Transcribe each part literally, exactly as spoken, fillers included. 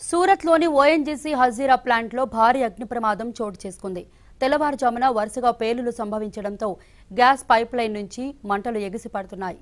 సూరత్లోని ONGC Hazira ప్లాంట్లో భారీ అగ్ని ప్రమాదం చోటు చేసుకుంది. తెల్లవారుజామున వరుసగా పేలులు సంభవించడంతో గ్యాస్ పైప్లైన్ నుంచి మంటలు ఎగిసిపడుతున్నాయి.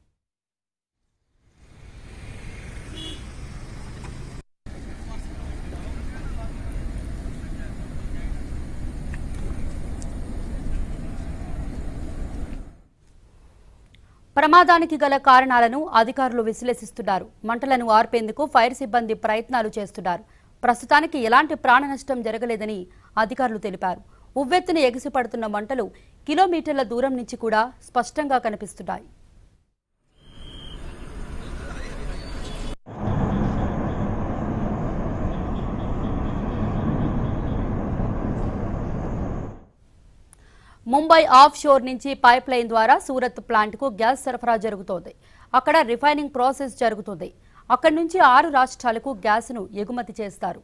ప్రమాదానికి గల కారణాలను అధికారులు విశ్లేషిస్తున్నారు. మంటలను ఆర్పేందుకు ఫైర్ సిబ్బంది ప్రయత్నాలు చేస్తున్నారు. ప్రస్తుతానికి ఎలాంటి ప్రాణ నష్టం జరగలేదని అధికారులు తెలిపారు. ఉవ్వెత్తున ఎగిసిపడుతున్న మంటలు కిలోమీటర్ల దూరం నుంచి కూడా స్పష్టంగా కనిపిస్తున్నాయి. ముంబై ఆఫ్ షోర్ నుంచి పైప్ లైన్ ద్వారా సూరత్ ప్లాంట్ కు గ్యాస్ సరఫరా జరుగుతోంది. అక్కడ రిఫైనింగ్ ప్రాసెస్ జరుగుతుంది. అక్కడి నుంచి ఆరు రాష్ట్రాలకు గ్యాస్ ను ఎగుమతి చేస్తారు.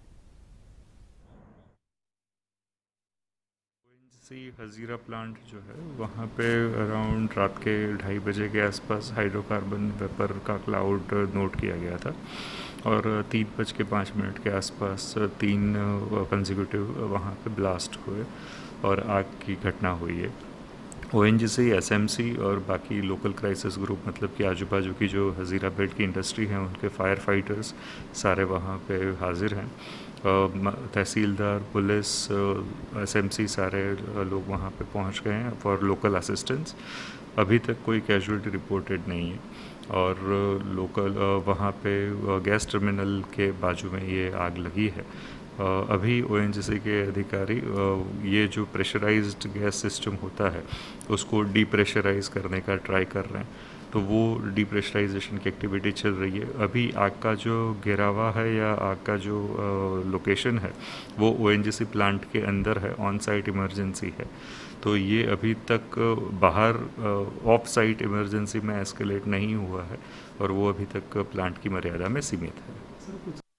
ओएनजीसी हजीरा प्लांट जो है वहाँ पे अराउंड रात के ढाई बजे के आसपास हाइड्रोकार्बन वेपर का क्लाउड नोट किया गया था और तीन बज के पाँच मिनट के आसपास तीन कंसेक्यूटिव वहाँ पे ब्लास्ट हुए और आग की घटना हुई है. ओएनजीसी, एसएमसी और बाकी लोकल क्राइसिस ग्रुप मतलब कि आजू बाजू की जो हजीरा बेल्ट की इंडस्ट्री है उनके फायर फाइटर्स सारे वहाँ पे हाजिर हैं. तहसीलदार, पुलिस, एसएमसी सारे लोग वहाँ पे पहुँच गए हैं फॉर लोकल असिस्टेंस. अभी तक कोई कैजुअलिटी रिपोर्टेड नहीं है और लोकल वहाँ पे गैस टर्मिनल के बाजू में ये आग लगी है. अभी ओएनजीसी के अधिकारी ये जो प्रेशराइज्ड गैस सिस्टम होता है उसको डीप्रेशराइज करने का ट्राई कर रहे हैं, तो वो डीप्रेशराइजेशन की एक्टिविटी चल रही है. अभी आग का जो गिरावा है या आग का जो लोकेशन है वो ओएनजीसी प्लांट के अंदर है, ऑन साइट इमरजेंसी है. तो ये अभी तक बाहर ऑफ साइट इमरजेंसी में एस्केलेट नहीं हुआ है और वो अभी तक प्लांट की मर्यादा में सीमित है.